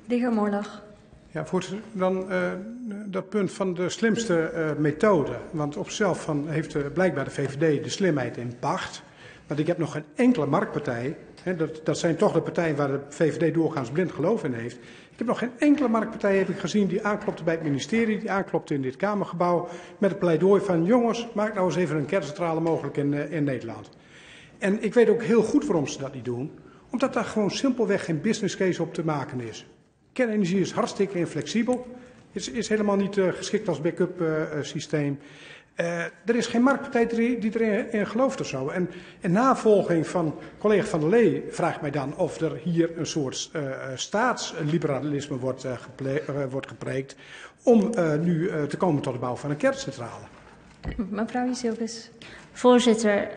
De heer Moorlag. Ja, voorzitter, dan dat punt van de slimste methode. Want op zichzelf heeft blijkbaar de VVD de slimheid in pacht. Want ik heb nog geen enkele marktpartij, dat zijn toch de partijen waar de VVD doorgaans blind geloof in heeft. Ik heb nog geen enkele marktpartij gezien die aanklopte bij het ministerie, die aanklopte in dit Kamergebouw met het pleidooi van jongens, maak nou eens even een kerncentrale mogelijk in Nederland. En ik weet ook heel goed waarom ze dat niet doen. Omdat daar gewoon simpelweg geen business case op te maken is. Kernenergie is hartstikke inflexibel. Is helemaal niet geschikt als backup systeem. Er is geen marktpartij die erin gelooft of zo. En in navolging van collega Van der Lee vraagt mij dan of er hier een soort staatsliberalisme wordt gepreekt om nu te komen tot de bouw van een kerncentrale. Mevrouw Jezilgus. Voorzitter,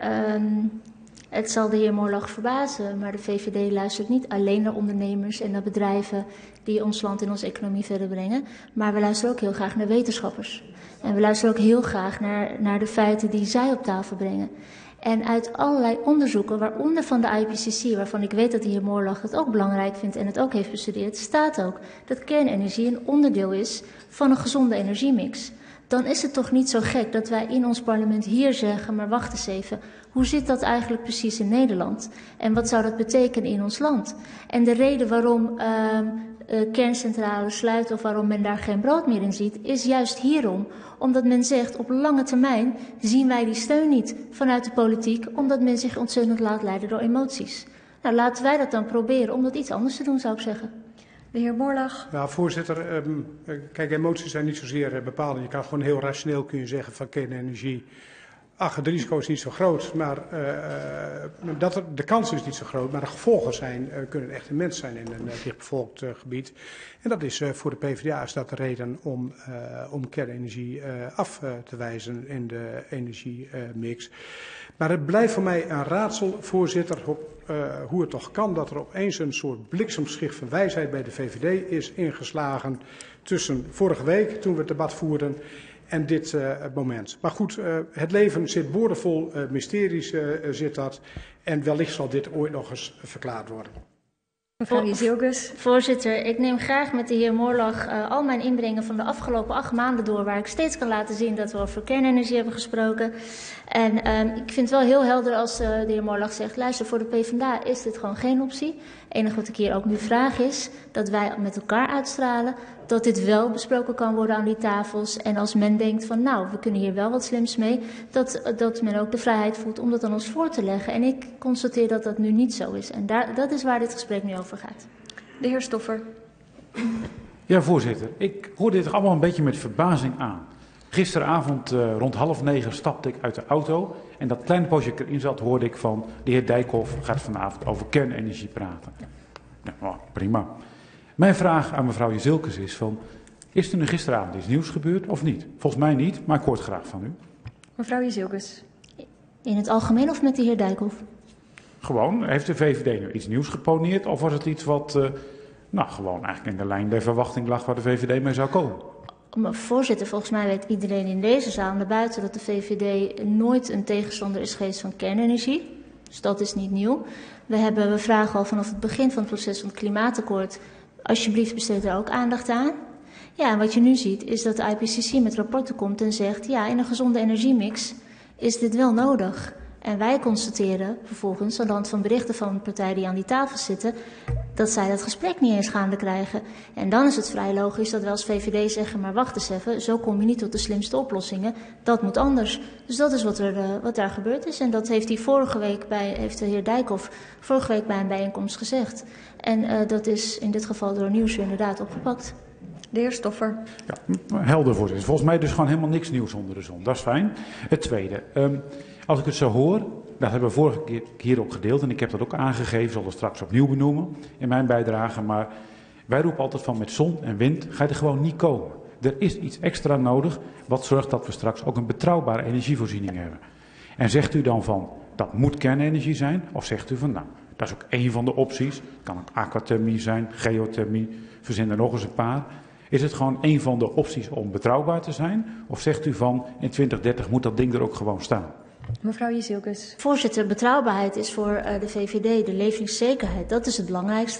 het zal de heer Moorlag verbazen, maar de VVD luistert niet alleen naar ondernemers en naar bedrijven die ons land en onze economie verder brengen, maar we luisteren ook heel graag naar wetenschappers. En we luisteren ook heel graag naar de feiten die zij op tafel brengen. En uit allerlei onderzoeken, waaronder van de IPCC, waarvan ik weet dat de heer Moorlag het ook belangrijk vindt en het ook heeft bestudeerd, staat ook dat kernenergie een onderdeel is van een gezonde energiemix. Dan is het toch niet zo gek dat wij in ons parlement hier zeggen, maar wacht eens even, hoe zit dat eigenlijk precies in Nederland? En wat zou dat betekenen in ons land? En de reden waarom kerncentrales sluiten of waarom men daar geen brood meer in ziet, is juist hierom. Omdat men zegt, op lange termijn zien wij die steun niet vanuit de politiek, omdat men zich ontzettend laat leiden door emoties. Nou, laten wij dat dan proberen om dat iets anders te doen, zou ik zeggen. De heer Moorlag. Ja, voorzitter, kijk, emoties zijn niet zozeer bepalend. Je kan gewoon heel rationeel zeggen van kernenergie. Ach, het risico is niet zo groot, maar de kans is niet zo groot, maar de gevolgen kunnen echt immens zijn in een dichtbevolkt gebied. En dat is voor de PvdA is dat de reden om kernenergie af te wijzen in de energiemix. Maar het blijft voor mij een raadsel, voorzitter, hoe het toch kan dat er opeens een soort bliksemschicht van wijsheid bij de VVD is ingeslagen tussen vorige week, toen we het debat voerden, en dit moment. Maar goed, het leven zit boordevol mysteries, zit dat. En wellicht zal dit ooit nog eens verklaard worden. Mevrouw Jezilgus. Voorzitter, ik neem graag met de heer Moorlag al mijn inbrengingen van de afgelopen 8 maanden door, waar ik steeds kan laten zien dat we over kernenergie hebben gesproken. En ik vind het wel heel helder als de heer Moorlag zegt, luister, voor de PvdA is dit gewoon geen optie. Het enige wat ik hier ook nu vraag is dat wij met elkaar uitstralen dat dit wel besproken kan worden aan die tafels. En als men denkt van nou, we kunnen hier wel wat slims mee, dat men ook de vrijheid voelt om dat aan ons voor te leggen. En ik constateer dat dat nu niet zo is. En dat is waar dit gesprek nu over gaat. De heer Stoffer. Ja, voorzitter. Ik hoor dit allemaal een beetje met verbazing aan. Gisteravond rond 20:30 stapte ik uit de auto. En dat kleine poosje ik erin zat, hoorde ik van de heer Dijkhoff gaat vanavond over kernenergie praten. Ja, nou, prima. Mijn vraag aan mevrouw Jezilkus is is er nu gisteravond iets nieuws gebeurd of niet? Volgens mij niet, maar ik hoor het graag van u. Mevrouw Jezilkus. In het algemeen of met de heer Dijkhoff? Gewoon, heeft de VVD nu iets nieuws geponeerd of was het iets wat gewoon eigenlijk in de lijn der verwachting lag waar de VVD mee zou komen? Maar voorzitter, volgens mij weet iedereen in deze zaal naar buiten dat de VVD nooit een tegenstander is geweest van kernenergie. Dus dat is niet nieuw. We vragen al vanaf het begin van het proces van het klimaatakkoord, alsjeblieft besteed er ook aandacht aan. Ja, en wat je nu ziet is dat de IPCC met rapporten komt en zegt, ja, in een gezonde energiemix is dit wel nodig. En wij constateren vervolgens aan de hand van berichten van partijen die aan die tafel zitten, dat zij dat gesprek niet eens gaande krijgen. En dan is het vrij logisch dat wij als VVD zeggen, maar wacht eens even, zo kom je niet tot de slimste oplossingen. Dat moet anders. Dus dat is wat daar gebeurd is. En dat heeft de heer Dijkhoff vorige week bij een bijeenkomst gezegd. En dat is in dit geval door Nieuwsuur inderdaad opgepakt. De heer Stoffer. Ja, helder voorzitter. Volgens mij dus gewoon helemaal niks nieuws onder de zon. Dat is fijn. Het tweede. Als ik het zo hoor, dat hebben we vorige keer hier ook gedeeld en ik heb dat ook aangegeven, zal het straks opnieuw benoemen in mijn bijdrage, maar wij roepen altijd van met zon en wind ga je er gewoon niet komen. Er is iets extra nodig wat zorgt dat we straks ook een betrouwbare energievoorziening hebben. En zegt u dan van, dat moet kernenergie zijn, of zegt u van, nou, dat is ook één van de opties, het kan ook aquathermie zijn, geothermie, verzin er nog eens een paar. Is het gewoon één van de opties om betrouwbaar te zijn, of zegt u van, in 2030 moet dat ding er ook gewoon staan? Mevrouw Jezilkus. Voorzitter, betrouwbaarheid is voor de VVD de levenszekerheid. Dat is het belangrijkste.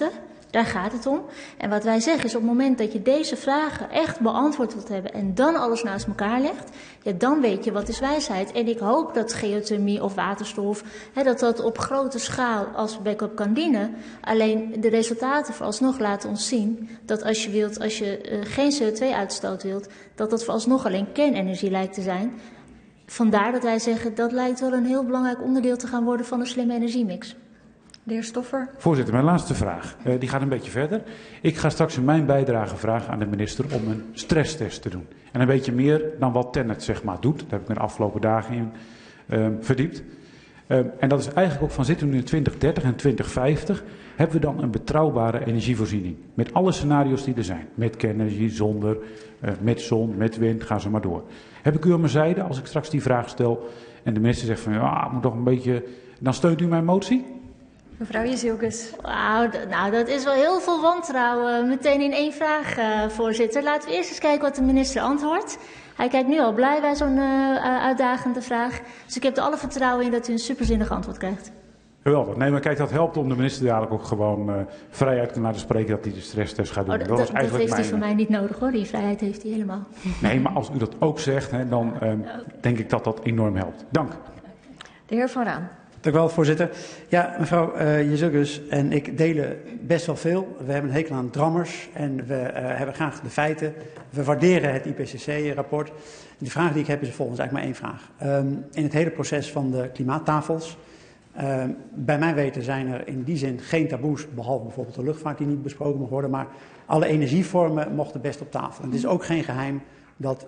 Daar gaat het om. En wat wij zeggen is op het moment dat je deze vragen echt beantwoord wilt hebben en dan alles naast elkaar legt, ja, dan weet je wat is wijsheid. En ik hoop dat geothermie of waterstof, dat op grote schaal als backup kan dienen. Alleen de resultaten vooralsnog laten ons zien dat als je geen CO2-uitstoot wilt, dat vooralsnog alleen kernenergie lijkt te zijn. Vandaar dat wij zeggen dat lijkt wel een heel belangrijk onderdeel te gaan worden van een slimme energiemix. De heer Stoffer. Voorzitter, mijn laatste vraag. Die gaat een beetje verder. Ik ga straks in mijn bijdrage vragen aan de minister om een stresstest te doen. En een beetje meer dan wat Tennet zeg maar doet. Daar heb ik me de afgelopen dagen in verdiept. En dat is eigenlijk ook van zitten we nu in 2030 en 2050... hebben we dan een betrouwbare energievoorziening. Met alle scenario's die er zijn. Met kernenergie, zonder, met zon, met wind, gaan ze maar door. Heb ik u aan mijn zijde als ik straks die vraag stel en de minister zegt van ja, moet toch een beetje... Dan steunt u mijn motie? Mevrouw Jezielkus. Wauw, nou dat is wel heel veel wantrouwen meteen in één vraag, voorzitter. Laten we eerst eens kijken wat de minister antwoordt. Hij kijkt nu al blij bij zo'n uitdagende vraag. Dus ik heb er alle vertrouwen in dat u een superzinnig antwoord krijgt. Geweldig. Nee, maar kijk, dat helpt om de minister dadelijk ook gewoon vrijheid te laten spreken dat hij de stresstest gaat doen. Dat heeft hij van mij niet nodig hoor, die vrijheid heeft hij helemaal. Nee, maar als u dat ook zegt, dan denk ik dat dat enorm helpt. Dank. De heer Van Raan. Dank u wel, voorzitter. Ja, mevrouw Jezielkus en ik delen best wel veel. We hebben een hekel aan drammers en we hebben graag de feiten. We waarderen het IPCC-rapport. De vraag die ik heb is volgens eigenlijk maar één vraag. In het hele proces van de klimaattafels, bij mijn weten zijn er in die zin geen taboes, behalve bijvoorbeeld de luchtvaart die niet besproken mag worden, maar alle energievormen mochten best op tafel. En het is ook geen geheim dat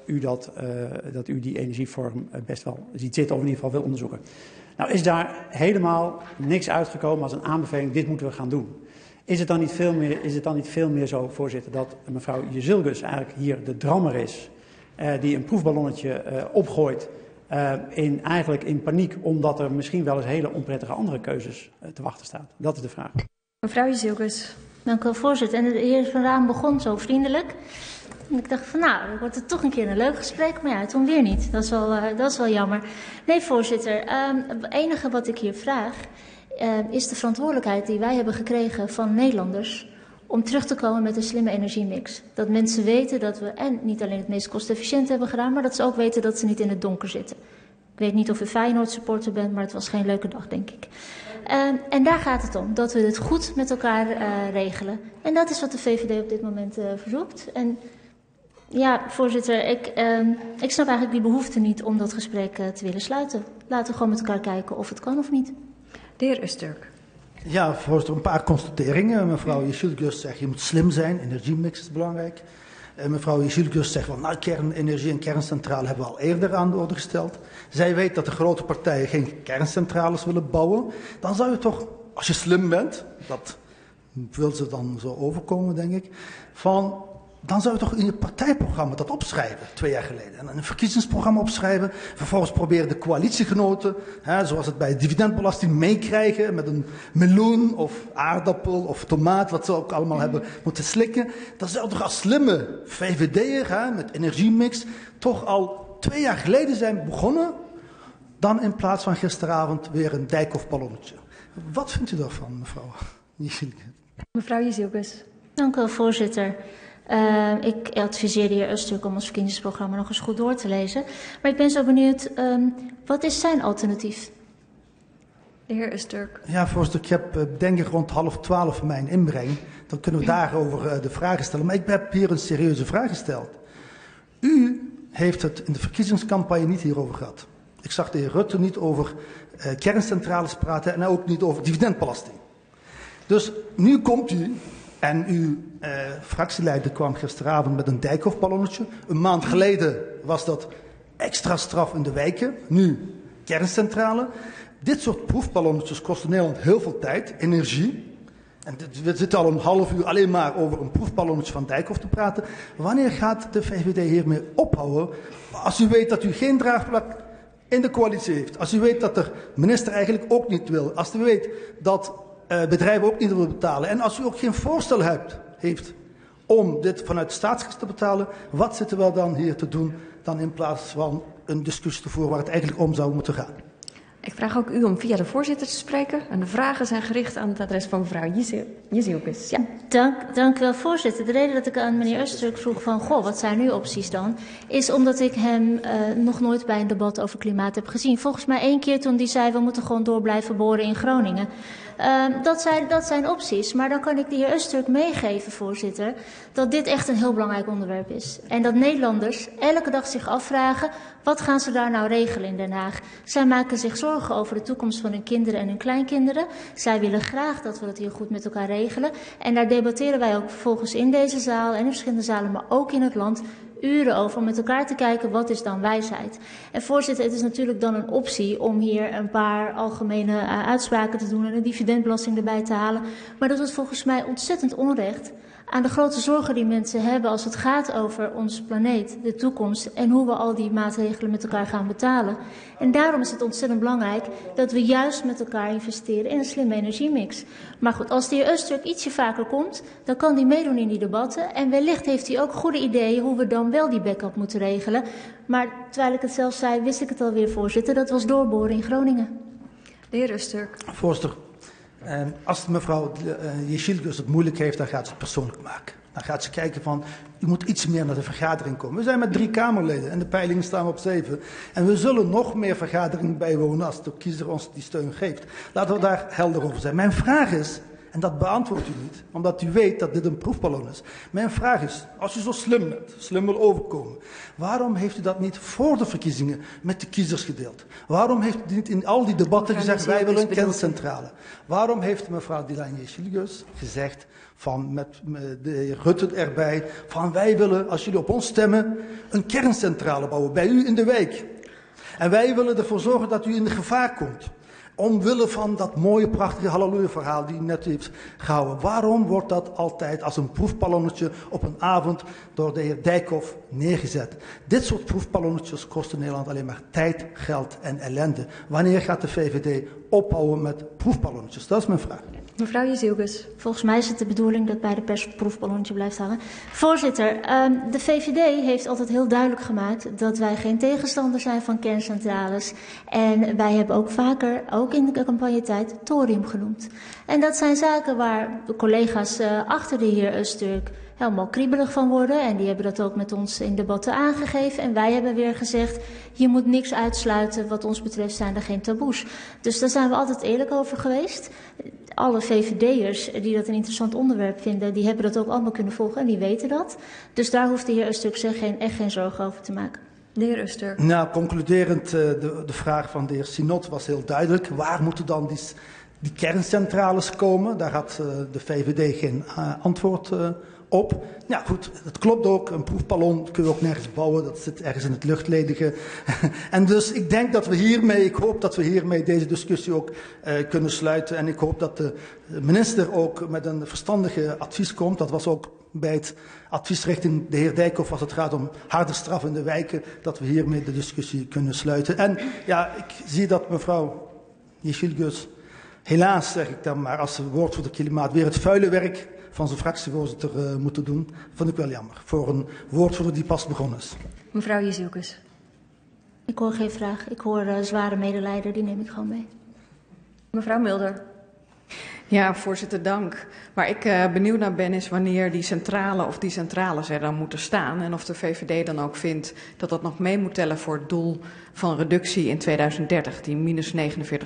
u die energievorm best wel ziet zitten of in ieder geval wil onderzoeken. Nou is daar helemaal niks uitgekomen als een aanbeveling, dit moeten we gaan doen. Is het dan niet veel meer zo, voorzitter, dat mevrouw Jezielkus eigenlijk hier de drammer is, die een proefballonnetje opgooit, eigenlijk in paniek, omdat er misschien wel eens hele onprettige andere keuzes te wachten staan? Dat is de vraag. Mevrouw Jezielkus. Dank u wel, voorzitter. En de heer Van Raan begon zo vriendelijk. En ik dacht van nou, dan wordt het toch een keer een leuk gesprek. Maar ja, toen weer niet. Dat is wel jammer. Nee, voorzitter. Het enige wat ik hier vraag is de verantwoordelijkheid die wij hebben gekregen van Nederlanders om terug te komen met een slimme energiemix. Dat mensen weten dat we en niet alleen het meest kostefficiënt hebben gedaan, maar dat ze ook weten dat ze niet in het donker zitten. Ik weet niet of u Feyenoord supporter bent, maar het was geen leuke dag, denk ik. En daar gaat het om, dat we het goed met elkaar regelen. En dat is wat de VVD op dit moment verzoekt. En ja, voorzitter, ik snap eigenlijk die behoefte niet om dat gesprek te willen sluiten. Laten we gewoon met elkaar kijken of het kan of niet. De heer Usturk. Ja, voorzitter, een paar constateringen. Mevrouw Jezielkus zegt, je moet slim zijn, energiemix is belangrijk. Mevrouw Jezielkus zegt, nou, kernenergie en kerncentrale hebben we al eerder aan de orde gesteld. Zij weet dat de grote partijen geen kerncentrales willen bouwen. Dan zou je toch, als je slim bent, dat wil ze dan zo overkomen, denk ik, dan zou je toch in je partijprogramma dat opschrijven, 2 jaar geleden. En een verkiezingsprogramma opschrijven. Vervolgens proberen de coalitiegenoten, zoals het bij de dividendbelasting, meekrijgen met een meloen of aardappel of tomaat, wat ze ook allemaal hebben moeten slikken. Dat zou toch als slimme VVD'er met energiemix toch al 2 jaar geleden zijn begonnen. Dan in plaats van gisteravond weer een Dijkhoff-ballonnetje. Wat vindt u daarvan, mevrouw Jezielkus? Mevrouw Jezielkus. Dank u wel, voorzitter. Ik adviseer de heer Usturk om ons verkiezingsprogramma nog eens goed door te lezen. Maar ik ben zo benieuwd, wat is zijn alternatief? De heer Usturk. Ja, voorzitter, ik heb denk ik rond 11:30 mijn inbreng. Dan kunnen we daarover de vragen stellen. Maar ik heb hier een serieuze vraag gesteld. U heeft het in de verkiezingscampagne niet hierover gehad. Ik zag de heer Rutte niet over kerncentrales praten en ook niet over dividendbelasting. Dus nu komt u en uw fractieleider kwam gisteravond met een Dijkhoff-ballonnetje. Een maand geleden was dat extra straf in de wijken, nu kerncentrale. Dit soort proefballonnetjes kosten Nederland heel veel tijd, energie. En we zitten al een half uur alleen maar over een proefballonnetje van Dijkhoff te praten. Wanneer gaat de VVD hiermee ophouden? Als u weet dat u geen draagvlak in de coalitie heeft. Als u weet dat de minister eigenlijk ook niet wil. Als u weet dat bedrijven ook niet willen betalen. En als u ook geen voorstel heeft om dit vanuit de staatskas te betalen. Wat zitten we dan hier te doen dan in plaats van een discussie te voeren waar het eigenlijk om zou moeten gaan? Ik vraag ook u om via de voorzitter te spreken. En de vragen zijn gericht aan het adres van mevrouw Jezielkes. Ja. Dank u wel, voorzitter. De reden dat ik aan meneer Öztürk vroeg van, wat zijn uw opties dan? Is omdat ik hem nog nooit bij een debat over klimaat heb gezien. Volgens mij 1 keer toen hij zei, we moeten gewoon door blijven boren in Groningen. Dat zijn opties. Maar dan kan ik de heer Öztürk meegeven, voorzitter, dat dit echt een heel belangrijk onderwerp is. En dat Nederlanders elke dag zich afvragen, wat gaan ze daar nou regelen in Den Haag? Zij maken zich zorgen over de toekomst van hun kinderen en hun kleinkinderen. Zij willen graag dat we dat hier goed met elkaar regelen. En daar debatteren wij ook vervolgens in deze zaal en in verschillende zalen, maar ook in het land, uren over om met elkaar te kijken wat is dan wijsheid. En voorzitter, het is natuurlijk dan een optie om hier een paar algemene uitspraken te doen en een dividendbelasting erbij te halen. Maar dat doet volgens mij ontzettend onrecht aan de grote zorgen die mensen hebben als het gaat over onze planeet, de toekomst en hoe we al die maatregelen met elkaar gaan betalen. En daarom is het ontzettend belangrijk dat we juist met elkaar investeren in een slimme energiemix. Maar goed, als de heer Öztürk ietsje vaker komt, dan kan hij meedoen in die debatten. En wellicht heeft hij ook goede ideeën hoe we dan wel die backup moeten regelen. Maar terwijl ik het zelf zei, wist ik het alweer, voorzitter. Dat was doorboren in Groningen. De heer Öztürk. Voorzitter, als mevrouw Jezielkes het moeilijk heeft, dan gaat ze het persoonlijk maken. Dan gaat ze kijken van, u moet iets meer naar de vergadering komen. We zijn met 3 Kamerleden en de peilingen staan op 7. En we zullen nog meer vergaderingen bijwonen als de kiezer ons die steun geeft. Laten we daar helder over zijn. Mijn vraag is, en dat beantwoordt u niet, omdat u weet dat dit een proefballon is. Mijn vraag is, als u zo slim bent, slim wil overkomen, waarom heeft u dat niet voor de verkiezingen met de kiezers gedeeld? Waarom heeft u niet in al die debatten gezegd, wij willen een kerncentrale? Waarom heeft mevrouw Dilan Jezielkes gezegd, met de heer Rutte erbij, van wij willen, als jullie op ons stemmen, een kerncentrale bouwen, bij u in de wijk. En wij willen ervoor zorgen dat u in gevaar komt. Omwille van dat mooie, prachtige halleluja-verhaal die u net heeft gehouden. Waarom wordt dat altijd als een proefballonnetje op een avond door de heer Dijkhoff neergezet? Dit soort proefballonnetjes kosten Nederland alleen maar tijd, geld en ellende. Wanneer gaat de VVD ophouden met proefballonnetjes? Dat is mijn vraag. Mevrouw Jezielkes. Volgens mij is het de bedoeling dat bij de pers het proefballonnetje blijft hangen. Voorzitter, de VVD heeft altijd heel duidelijk gemaakt dat wij geen tegenstander zijn van kerncentrales. En wij hebben ook vaker, ook in de campagnetijd, thorium genoemd. En dat zijn zaken waar de collega's achter de heer Öztürk helemaal kriebelig van worden. En die hebben dat ook met ons in debatten aangegeven. En wij hebben weer gezegd, je moet niks uitsluiten. Wat ons betreft zijn er geen taboes. Dus daar zijn we altijd eerlijk over geweest. Alle VVD'ers die dat een interessant onderwerp vinden, die hebben dat ook allemaal kunnen volgen en die weten dat. Dus daar hoeft de heer Öztürk zich echt geen zorgen over te maken. De heer Öztürk. Nou, concluderend, de vraag van de heer Sinot was heel duidelijk. Waar moeten dan die kerncentrales komen? Daar had de VVD geen antwoord op. Ja goed, dat klopt ook. Een proefballon kun je ook nergens bouwen. Dat zit ergens in het luchtledige. En dus ik denk dat we hiermee, ik hoop dat we hiermee deze discussie ook kunnen sluiten. En ik hoop dat de minister ook met een verstandige advies komt. Dat was ook bij het advies richting de heer Dijkhoff als het gaat om harde straf in de wijken. Dat we hiermee de discussie kunnen sluiten. En ja, ik zie dat mevrouw Jezielkes, helaas zeg ik dan maar als woord voor de klimaat, weer het vuile werk van zijn fractievoorzitter moeten doen. Vond ik wel jammer. Voor een woordvoerder die pas begonnen is. Mevrouw Jezielkes. Ik hoor geen vraag. Ik hoor zware medelijden, die neem ik gewoon mee. Mevrouw Mulder. Ja, voorzitter, dank. Waar ik benieuwd naar ben is wanneer die centrale of die centrales er dan moeten staan. En of de VVD dan ook vindt dat dat nog mee moet tellen voor het doel van reductie in 2030, die minus 49%.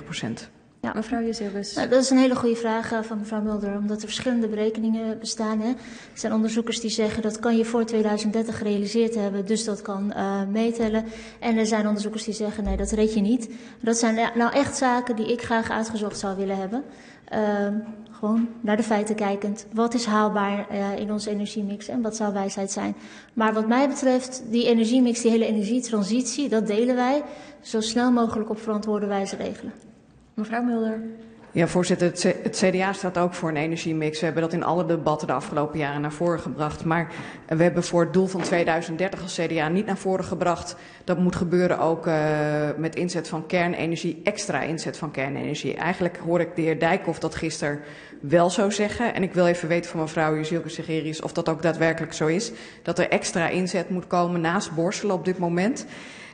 Ja, mevrouw Jezielkes. Nou, dat is een hele goede vraag van mevrouw Mulder, omdat er verschillende berekeningen bestaan. Hè. Er zijn onderzoekers die zeggen dat kan je voor 2030 gerealiseerd hebben, dus dat kan meetellen. En er zijn onderzoekers die zeggen nee, dat red je niet. Dat zijn nou echt zaken die ik graag uitgezocht zou willen hebben. Gewoon naar de feiten kijkend. Wat is haalbaar in onze energiemix en wat zou wijsheid zijn? Maar wat mij betreft, die energiemix, die hele energietransitie, dat delen wij zo snel mogelijk op verantwoorde wijze regelen. Mevrouw Mulder. Ja, voorzitter, het CDA staat ook voor een energiemix. We hebben dat in alle debatten de afgelopen jaren naar voren gebracht. Maar we hebben voor het doel van 2030 als CDA niet naar voren gebracht. Dat moet gebeuren ook met inzet van kernenergie, extra inzet van kernenergie. Eigenlijk hoor ik de heer Dijkhoff dat gisteren wel zo zeggen. En ik wil even weten van mevrouw Jezielkes of dat ook daadwerkelijk zo is. Dat er extra inzet moet komen naast Borselen op dit moment.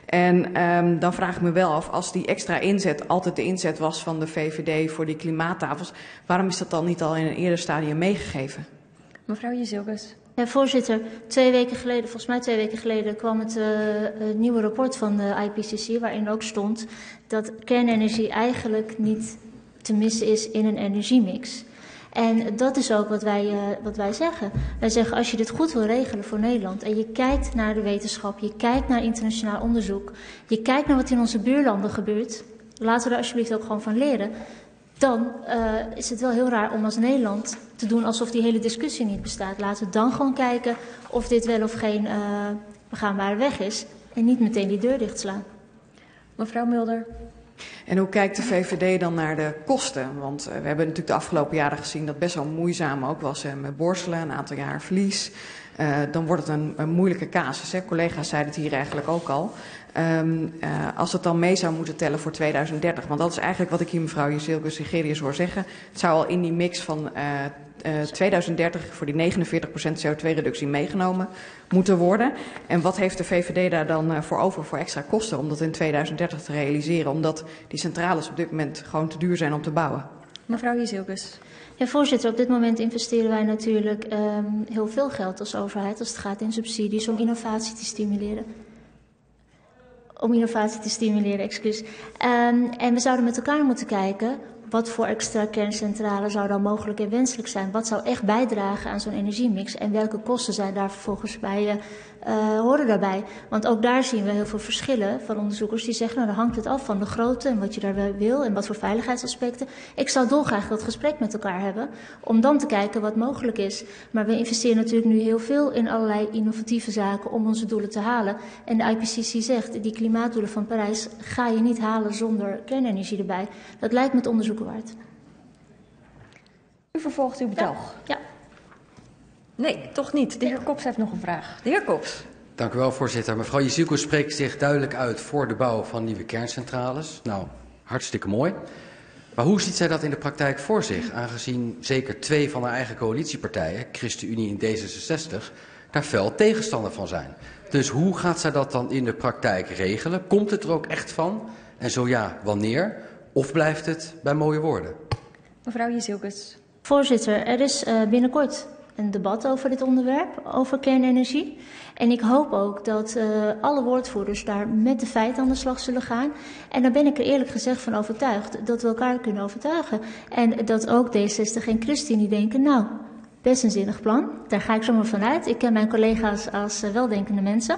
En dan vraag ik me wel af, als die extra inzet altijd de inzet was van de VVD voor die klimaattafels, waarom is dat dan niet al in een eerder stadium meegegeven? Mevrouw Jezilgus. Ja, voorzitter, 2 weken geleden, volgens mij 2 weken geleden, kwam het nieuwe rapport van de IPCC, waarin ook stond dat kernenergie eigenlijk niet te missen is in een energiemix. En dat is ook wat wij zeggen. Wij zeggen, als je dit goed wil regelen voor Nederland en je kijkt naar de wetenschap, je kijkt naar internationaal onderzoek, je kijkt naar wat in onze buurlanden gebeurt, laten we daar alsjeblieft ook gewoon van leren, dan is het wel heel raar om als Nederland te doen alsof die hele discussie niet bestaat. Laten we dan gewoon kijken of dit wel of geen begaanbare weg is en niet meteen die deur dichtslaan. Mevrouw Mulder. En hoe kijkt de VVD dan naar de kosten? Want we hebben natuurlijk de afgelopen jaren gezien dat het best wel moeizaam ook was met Borselen, een aantal jaar verlies. Dan wordt het een moeilijke casus. Hè. Collega's zeiden het hier eigenlijk ook al. Als het dan mee zou moeten tellen voor 2030. Want dat is eigenlijk wat ik hier mevrouw Jezilgus Sigerius hoor zeggen. Het zou al in die mix van 2030 voor die 49% CO2-reductie meegenomen moeten worden. En wat heeft de VVD daar dan voor over voor extra kosten om dat in 2030 te realiseren? Omdat die centrales op dit moment gewoon te duur zijn om te bouwen. Mevrouw Jezilgus. Ja, voorzitter, op dit moment investeren wij natuurlijk heel veel geld als overheid als het gaat in subsidies om innovatie te stimuleren. En we zouden met elkaar moeten kijken wat voor extra kerncentrales zou dan mogelijk en wenselijk zijn. Wat zou echt bijdragen aan zo'n energiemix en welke kosten zijn daar vervolgens bij horen daarbij. Want ook daar zien we heel veel verschillen van onderzoekers die zeggen, nou dan hangt het af van de grootte en wat je daar wil en wat voor veiligheidsaspecten. Ik zou dolgraag dat gesprek met elkaar hebben om dan te kijken wat mogelijk is. Maar we investeren natuurlijk nu heel veel in allerlei innovatieve zaken om onze doelen te halen. En de IPCC zegt, die klimaatdoelen van Parijs ga je niet halen zonder kernenergie erbij. Dat lijkt me het onderzoeken waard. U vervolgt uw betoog. Ja. Nee, toch niet. De heer Kops heeft nog een vraag. De heer Kops. Dank u wel, voorzitter. Mevrouw Jezilgus spreekt zich duidelijk uit voor de bouw van nieuwe kerncentrales. Nou, hartstikke mooi. Maar hoe ziet zij dat in de praktijk voor zich, aangezien zeker 2 van haar eigen coalitiepartijen, ChristenUnie en D66, daar fel tegenstander van zijn? Dus hoe gaat zij dat dan in de praktijk regelen? Komt het er ook echt van? En zo ja, wanneer? Of blijft het bij mooie woorden? Mevrouw Jezilgus. Voorzitter, er is binnenkort een debat over dit onderwerp, over kernenergie. En ik hoop ook dat alle woordvoerders daar met de feiten aan de slag zullen gaan. En daar ben ik er eerlijk gezegd van overtuigd dat we elkaar kunnen overtuigen. En dat ook D66 en ChristenUnie denken, nou, best een zinnig plan. Daar ga ik zomaar vanuit. Ik ken mijn collega's als weldenkende mensen.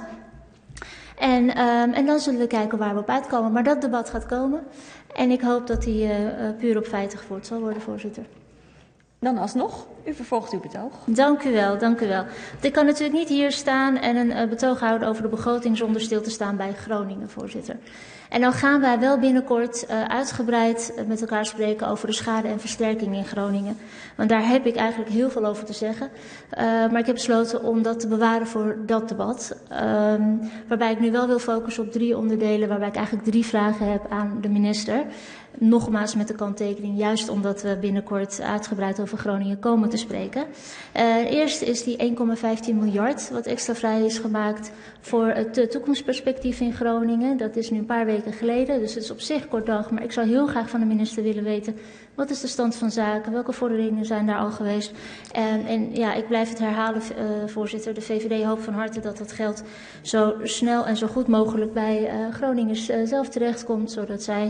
En dan zullen we kijken waar we op uitkomen. Maar dat debat gaat komen. En ik hoop dat die puur op feiten gevoerd zal worden, voorzitter. Dan alsnog, u vervolgt uw betoog. Dank u wel, dank u wel. Ik kan natuurlijk niet hier staan en een betoog houden over de begroting zonder stil te staan bij Groningen, voorzitter. En dan gaan wij wel binnenkort uitgebreid met elkaar spreken over de schade en versterking in Groningen. Want daar heb ik eigenlijk heel veel over te zeggen. Maar ik heb besloten om dat te bewaren voor dat debat. Waarbij ik nu wel wil focussen op 3 onderdelen, waarbij ik eigenlijk 3 vragen heb aan de minister. Nogmaals met de kanttekening, juist omdat we binnenkort uitgebreid over Groningen komen te spreken. Eerst is die 1,15 miljard wat extra vrij is gemaakt voor het toekomstperspectief in Groningen. Dat is nu een paar weken geleden, dus het is op zich kort dag. Maar ik zou heel graag van de minister willen weten, wat is de stand van zaken? Welke vorderingen zijn daar al geweest? En ja, ik blijf het herhalen, voorzitter. De VVD hoopt van harte dat dat geld zo snel en zo goed mogelijk bij Groningers zelf terechtkomt, zodat zij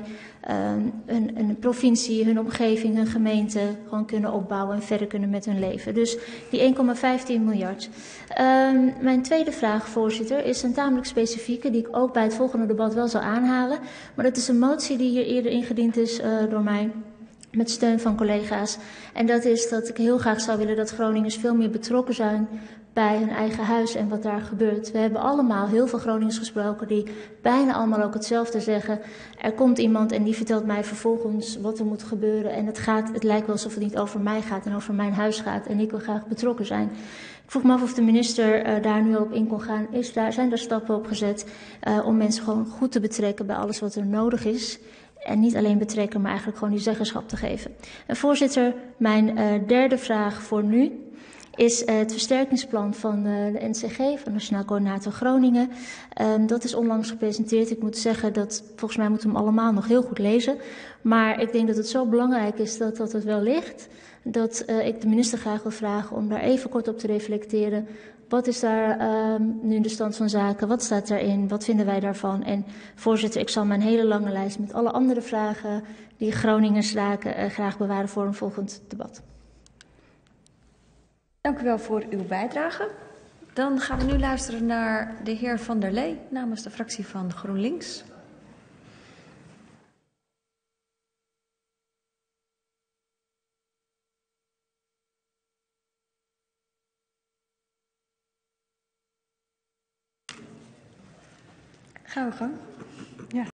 een provincie, hun omgeving, hun gemeente gewoon kunnen opbouwen en verder kunnen met hun leven. Dus die 1,15 miljard. Mijn tweede vraag, voorzitter, is een tamelijk specifieke, die ik ook bij het volgende debat wel zal aanhalen. Maar dat is een motie die hier eerder ingediend is door mij, met steun van collega's. En dat is dat ik heel graag zou willen dat Groningers veel meer betrokken zijn bij hun eigen huis en wat daar gebeurt. We hebben allemaal heel veel Groningers gesproken die bijna allemaal ook hetzelfde zeggen. Er komt iemand en die vertelt mij vervolgens wat er moet gebeuren. En het lijkt wel alsof het niet over mij gaat en over mijn huis gaat. En ik wil graag betrokken zijn. Ik vroeg me af of de minister daar nu op in kon gaan. Zijn er stappen op gezet om mensen gewoon goed te betrekken bij alles wat er nodig is? En niet alleen betrekken, maar eigenlijk gewoon die zeggenschap te geven. En voorzitter, mijn derde vraag voor nu is het versterkingsplan van de NCG, van Nationaal Coördinator Groningen. Dat is onlangs gepresenteerd. Ik moet zeggen dat volgens mij moeten we hem allemaal nog heel goed lezen. Maar ik denk dat het zo belangrijk is dat het wel ligt. Dat ik de minister graag wil vragen om daar even kort op te reflecteren. Wat is daar nu de stand van zaken? Wat staat daarin? Wat vinden wij daarvan? En voorzitter, ik zal mijn hele lange lijst met alle andere vragen die Groningers raken graag bewaren voor een volgend debat. Dank u wel voor uw bijdrage. Dan gaan we nu luisteren naar de heer Van der Lee namens de fractie van GroenLinks. Ga uw gang.